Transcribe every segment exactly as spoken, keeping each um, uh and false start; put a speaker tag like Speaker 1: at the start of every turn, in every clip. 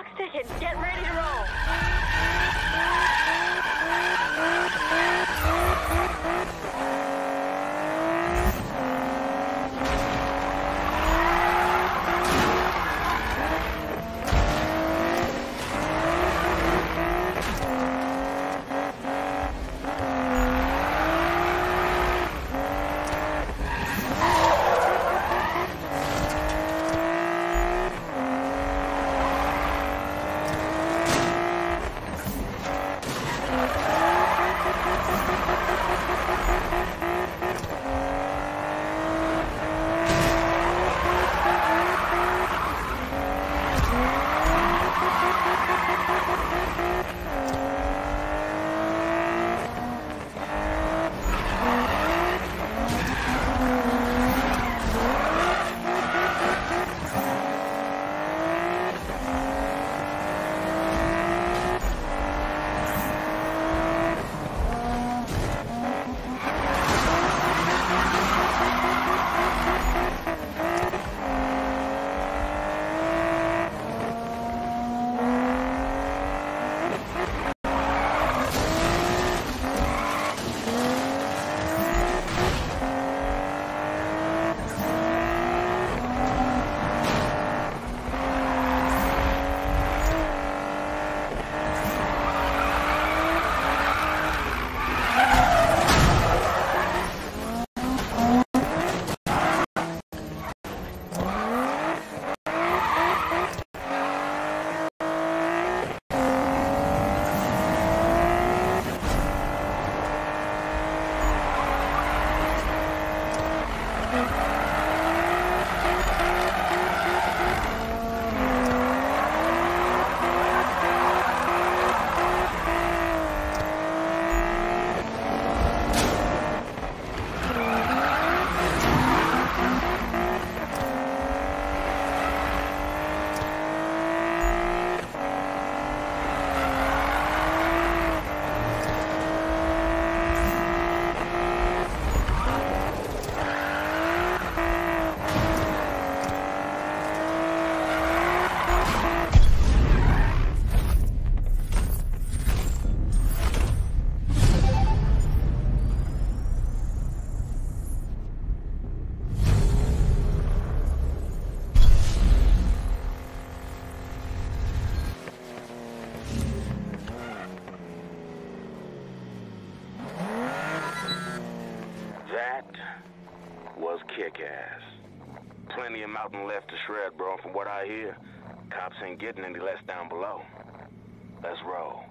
Speaker 1: Clock's ticking. Get ready to roll.
Speaker 2: Kick-ass. Plenty of mountain left to shred, bro. From what I hear, cops ain't getting any less down below. Let's roll.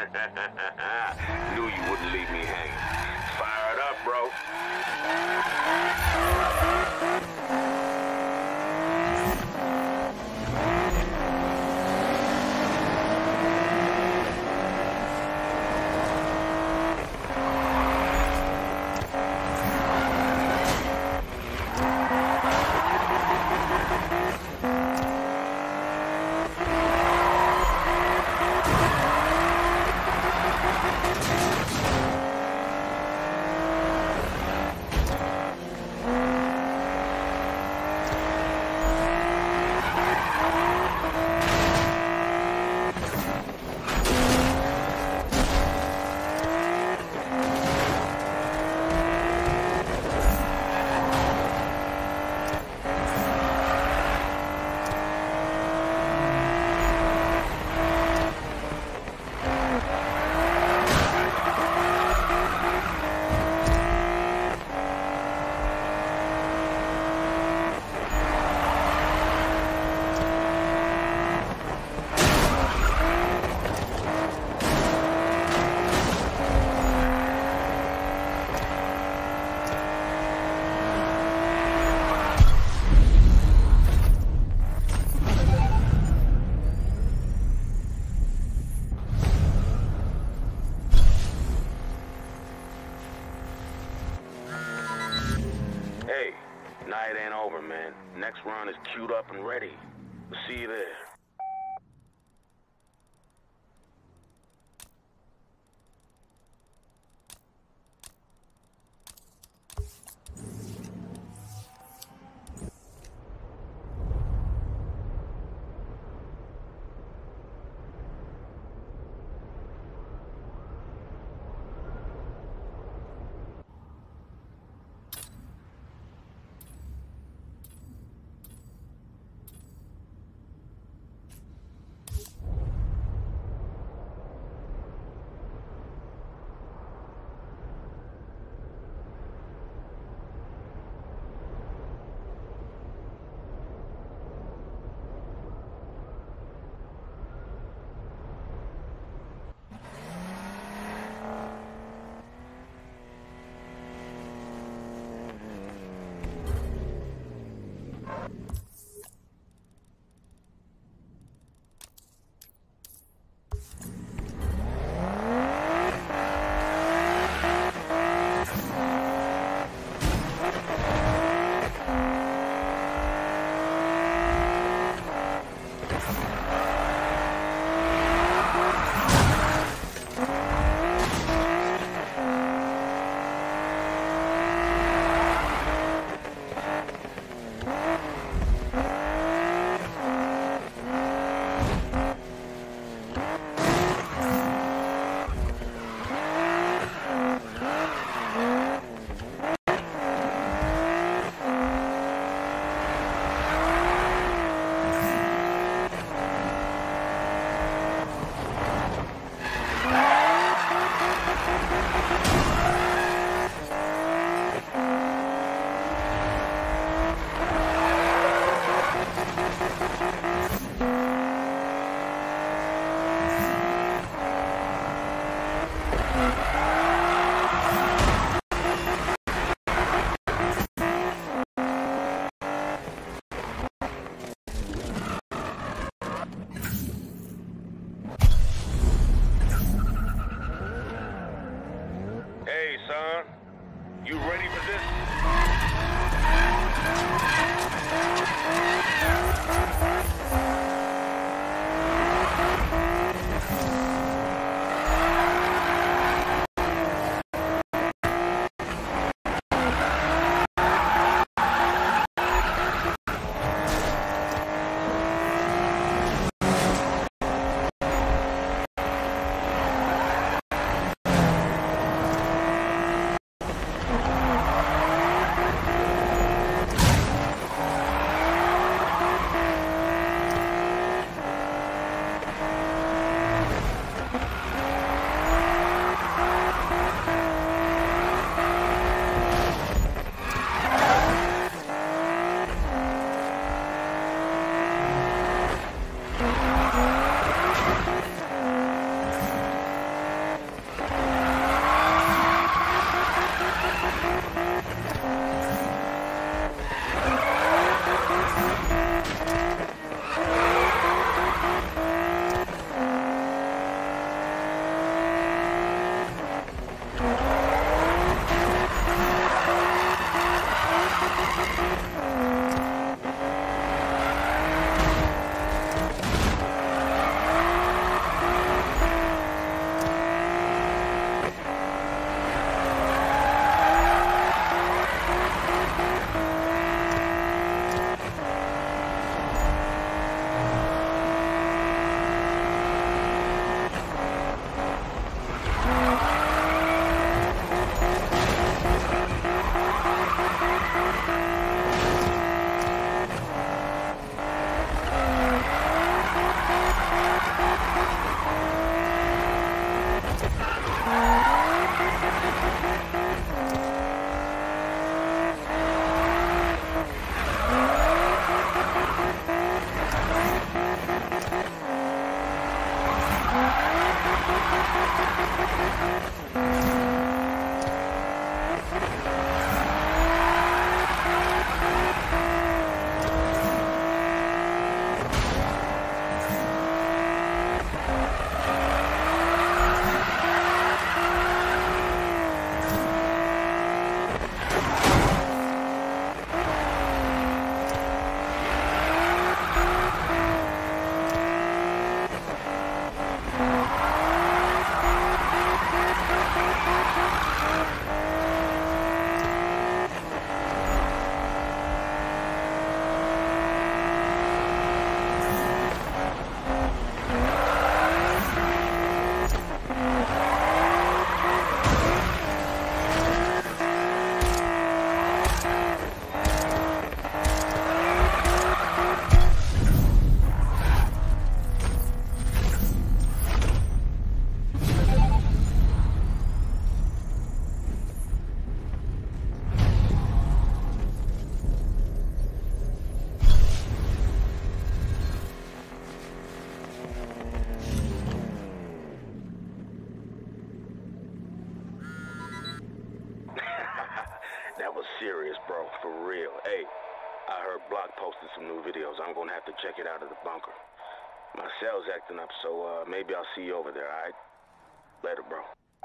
Speaker 2: Knew you wouldn't leave me hanging. Fire it up, bro. Night ain't over, man. Next run is queued up and ready. We'll see you there. son. You ready for this? That was serious, bro. For real. Hey, I heard Block posted some new videos. I'm gonna have to check it out at the bunker. My cell's acting up, so uh, maybe I'll see you over there, all right? Later, bro.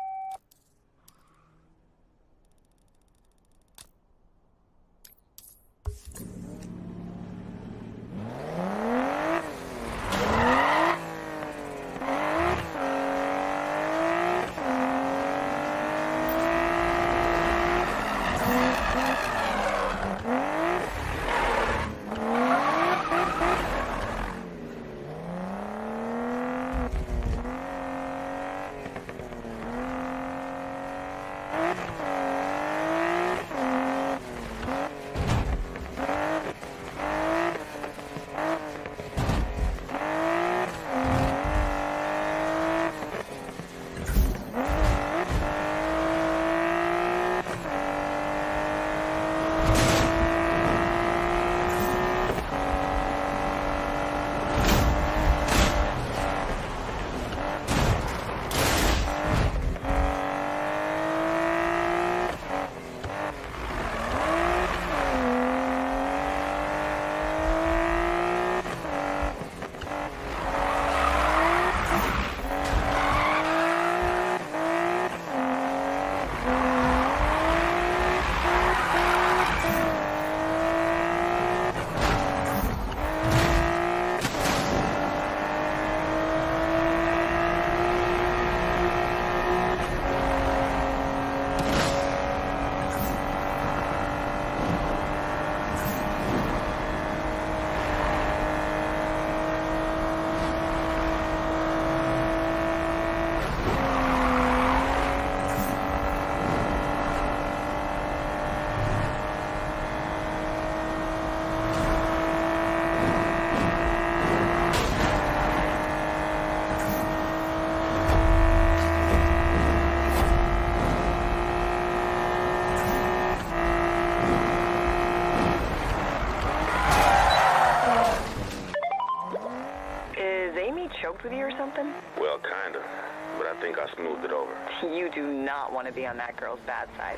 Speaker 1: Choked with you or something?
Speaker 2: Well, kinda. But I think I smoothed it over.
Speaker 1: You do not want to be on that girl's bad side.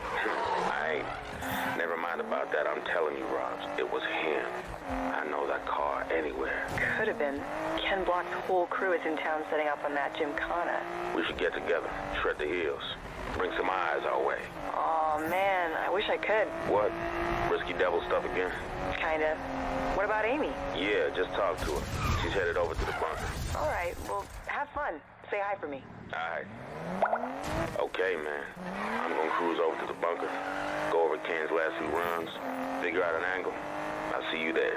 Speaker 2: I ain't. Never mind about that. I'm telling you, Robs, it was him. I know that car anywhere.
Speaker 1: Could have been. Ken Block's whole crew is in town setting up on that Gymkhana.
Speaker 2: We should get together, shred the heels, bring some eyes our way.
Speaker 1: Oh man, I wish I could.
Speaker 2: What? Risky devil stuff again?
Speaker 1: Kinda. What about Amy?
Speaker 2: Yeah, just talk to her. She's headed over to the bunker.
Speaker 1: All right, well, have fun. Say hi for me.
Speaker 2: All right. Okay, man. I'm gonna cruise over to the bunker, go over Ken's last few runs, figure out an angle. I'll see you there.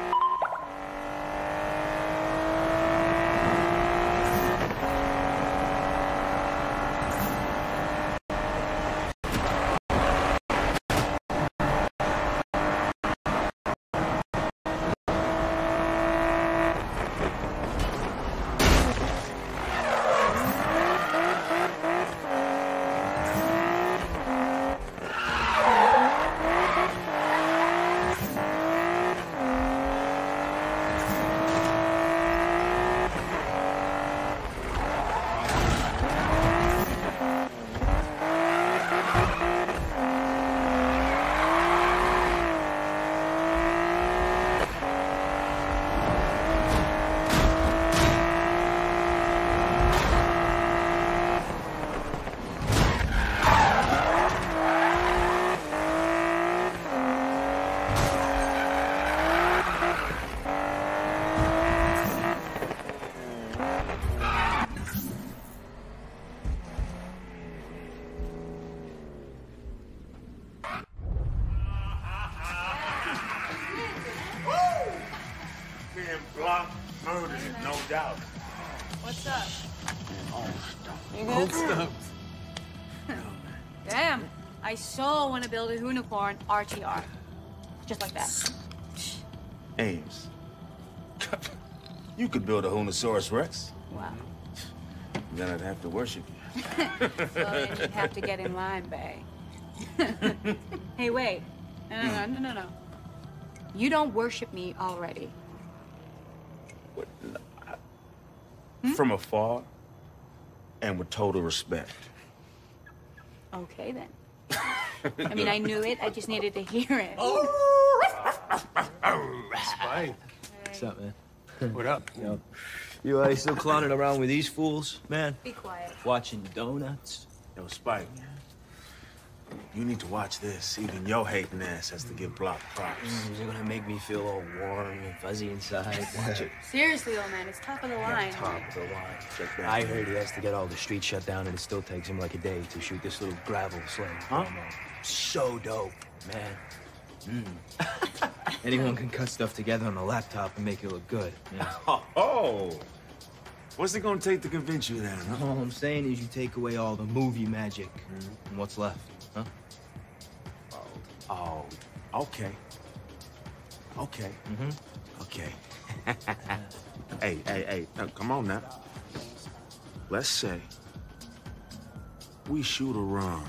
Speaker 3: Block murdered it, no doubt.
Speaker 4: What's up? You
Speaker 3: Old
Speaker 4: good?
Speaker 3: stuff.
Speaker 4: Damn, I so want to build a unicorn R T R. Just like that.
Speaker 3: Ames, you could build a Honosaurus Rex.
Speaker 4: Wow.
Speaker 3: Then I'd have to worship you.
Speaker 4: Well, then you'd have to get in line, bae. Hey, wait. No, no, no, no, no, no. You don't worship me already.
Speaker 3: What? No, I- hmm? From afar and with total respect.
Speaker 4: Okay, then. I mean, I knew it. I just needed to hear it.
Speaker 5: Spike.
Speaker 6: What's up, man?
Speaker 5: What up?
Speaker 6: Yo. You uh, still clowning around with these fools, man?
Speaker 4: Be quiet.
Speaker 6: Watching donuts?
Speaker 3: Yo, Spike, you need to watch this. Even your hating ass has to give Block props.
Speaker 6: Mm, is it gonna make me feel all warm and fuzzy inside? Watch it.
Speaker 4: Seriously, old man, it's top of the line.
Speaker 6: Top of the line.
Speaker 3: Check that.
Speaker 6: I heard he has to get all the streets shut down, and it still takes him like a day to shoot this little gravel sled.
Speaker 3: Huh?
Speaker 6: So dope, man. Mm. Anyone can cut stuff together on a laptop and make it look good. Yeah.
Speaker 3: Oh, oh. What's it gonna take to convince you then, huh?
Speaker 6: All I'm saying is you take away all the movie magic, mm. and what's left, huh?
Speaker 3: Oh, okay. Okay.
Speaker 6: Mm-hmm.
Speaker 3: Okay. Hey, hey, hey, now, come on now. Let's say we shoot a run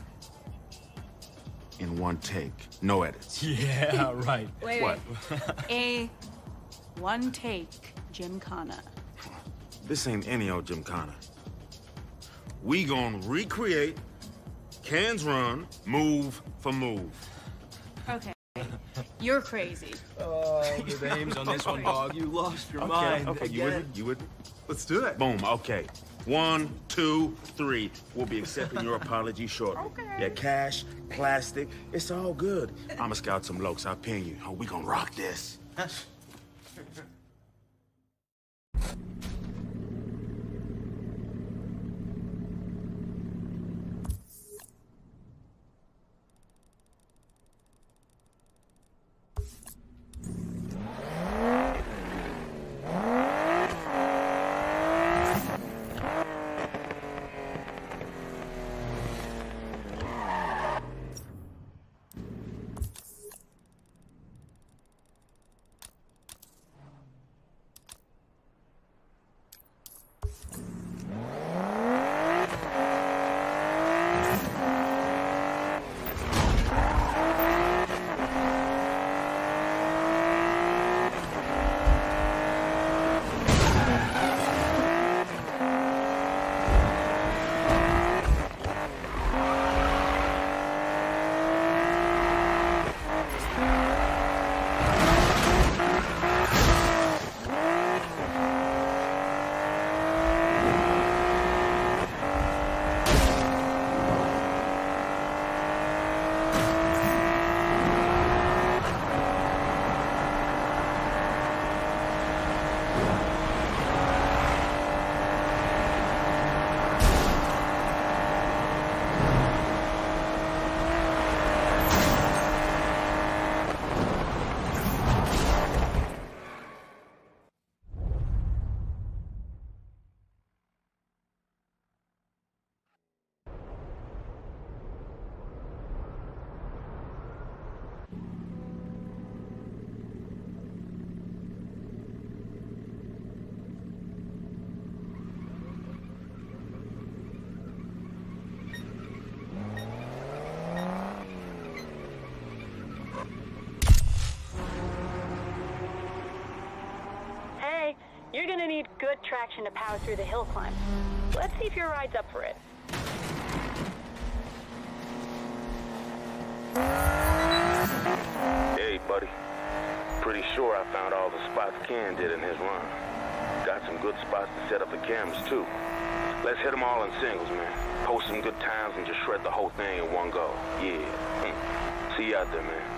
Speaker 3: in one take, no edits.
Speaker 5: Yeah, right.
Speaker 4: Wait,
Speaker 3: What?
Speaker 4: wait. A one take Gymkhana.
Speaker 3: This ain't any old Gymkhana. We gonna recreate Can's run, move for move.
Speaker 4: Okay. You're crazy.
Speaker 6: Oh, the names on this one, dog. You lost your mind.
Speaker 3: Okay, you with me? You with me?
Speaker 5: Let's do it.
Speaker 3: Boom, okay. One, two, three. We'll be accepting your apology shortly.
Speaker 4: Okay.
Speaker 3: Yeah, cash, plastic, it's all good. I'ma scout some lokes, I'll ping you. Oh, we gonna rock this.
Speaker 1: You're gonna need good traction to power through the hill climb. Let's see if your ride's up for it.
Speaker 2: Hey, buddy. Pretty sure I found all the spots Ken did in his run. Got some good spots to set up the cameras, too. Let's hit them all in singles, man. Post some good times and just shred the whole thing in one go. Yeah. Hmm. See you out there, man.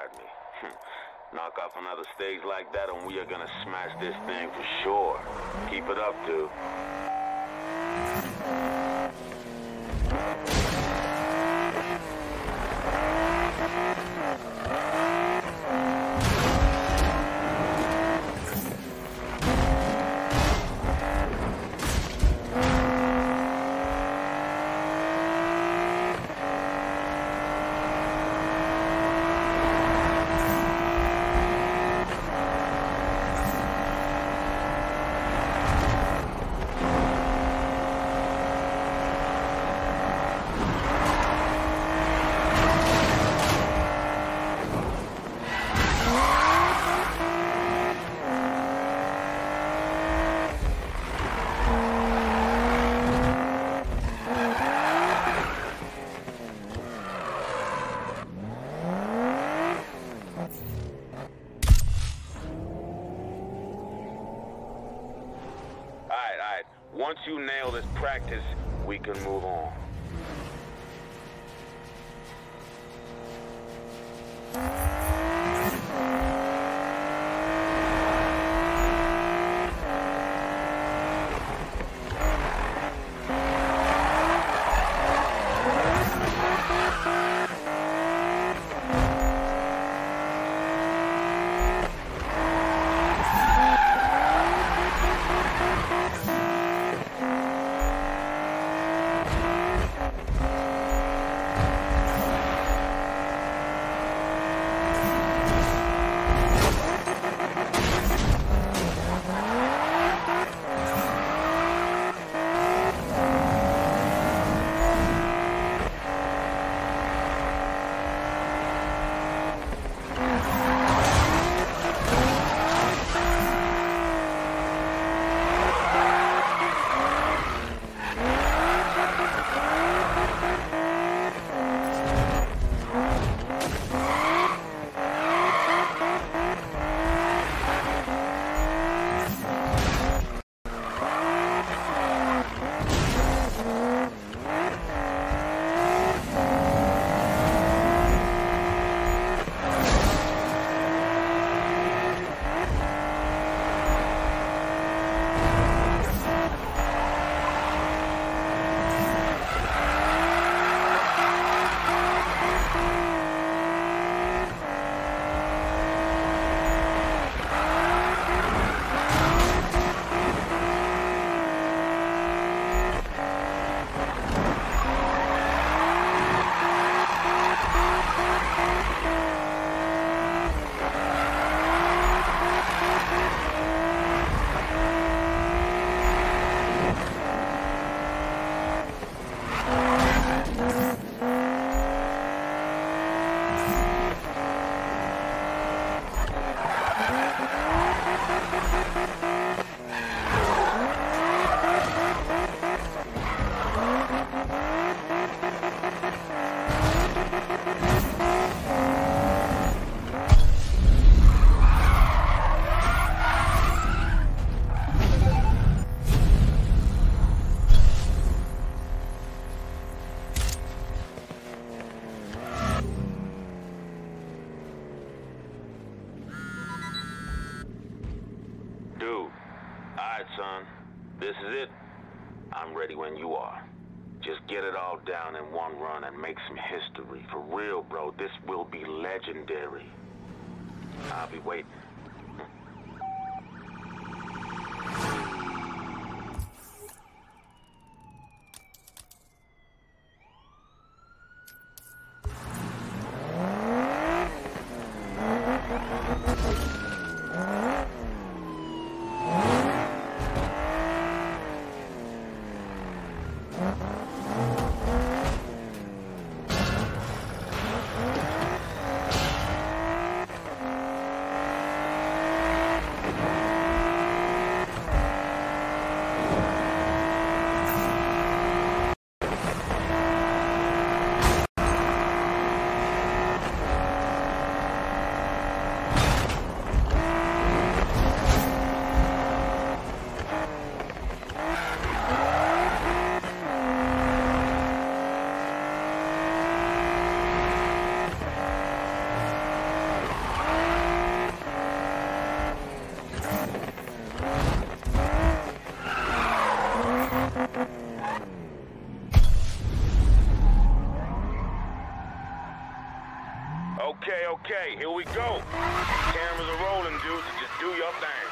Speaker 2: got me. Knock off another stage like that and we are gonna smash this thing for sure. Keep it up, dude. Once you nail this practice, we can move on. Son, this is it. I'm ready when you are. Just get it all down in one run and make some history. For real, bro, this will be legendary. I'll be waiting. Okay, okay, here we go. Cameras are rolling, dude, so just do your thing.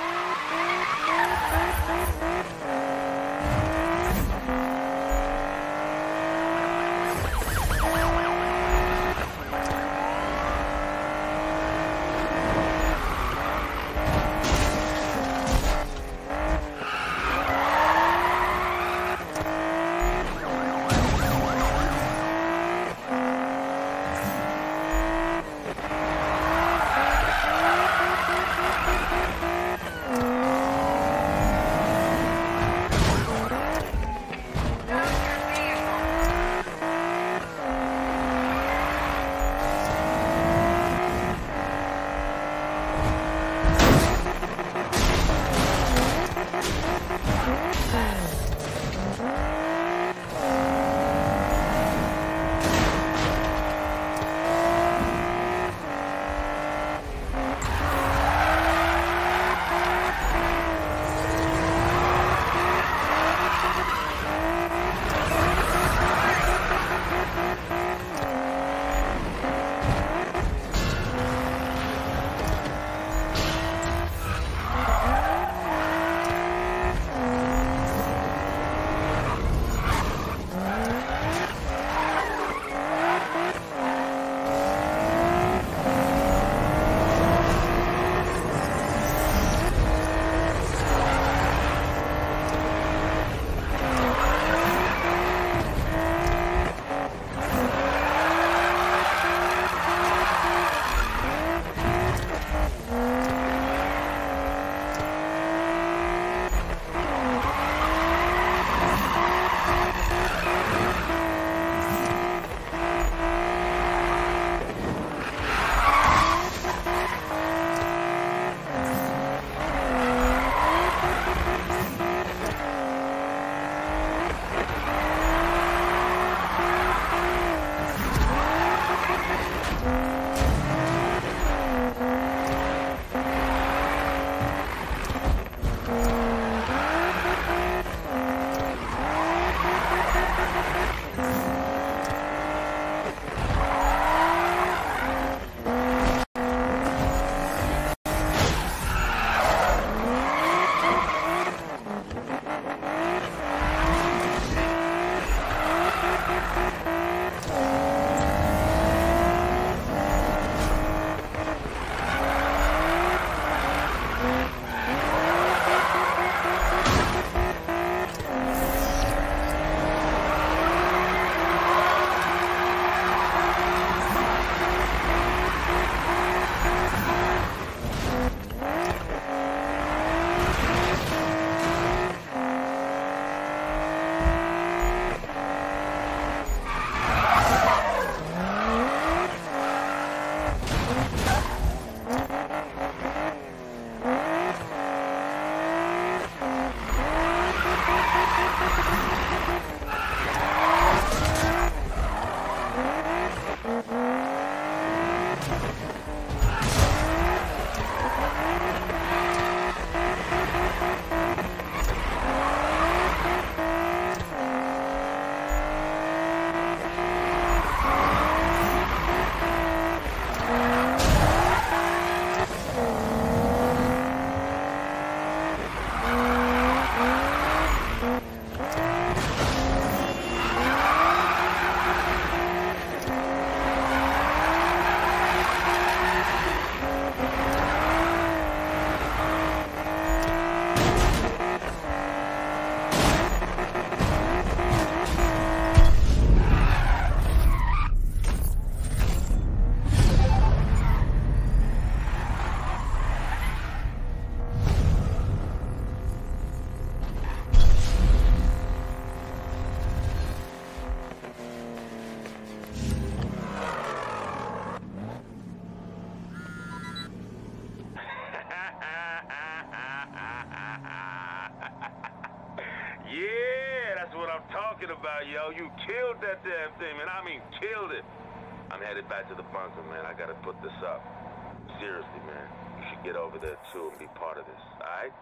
Speaker 2: about, yo. You killed that damn thing, man. I mean, killed it. I'm headed back to the bunker, man. I gotta put this up. Seriously, man. You should get over there, too, and be part of this, all right?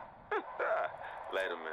Speaker 2: Later, man.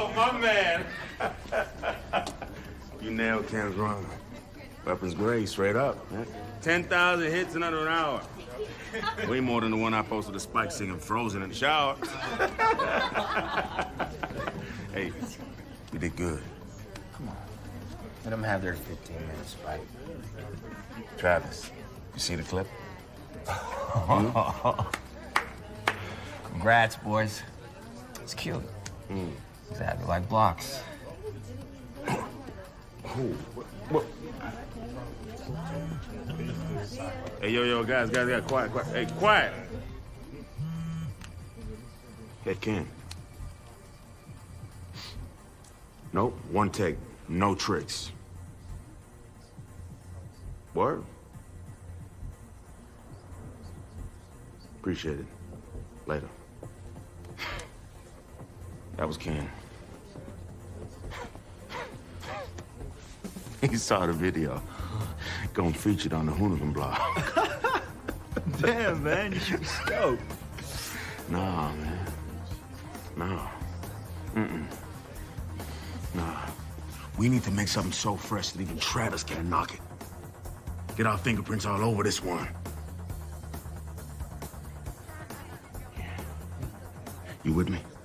Speaker 3: Oh, my man. You nailed Cam's run. Weapons grade, straight up. ten thousand hits in under an hour. Way more than the one I posted to Spike singing Frozen in the shower. Hey, you did good.
Speaker 7: Come on. Let them have their fifteen minutes, Spike.
Speaker 3: Travis, you see the clip?
Speaker 7: Congrats, boys. It's cute.
Speaker 3: Mm.
Speaker 7: Exactly like blocks.
Speaker 3: Oh, what? Hey, yo, yo, guys, guys, guys, quiet, quiet. Hey, quiet. Hey, Ken. Nope, one take, no tricks. Word? Appreciate it. Later. That was Ken. He saw the video. Gonna feature it on the Hoonigan blog.
Speaker 6: Damn, man, you should be stoked.
Speaker 3: Nah, man. Nah. Mm-mm. Nah. We need to make something so fresh that even Travis can't knock it. Get our fingerprints all over this one. You with me?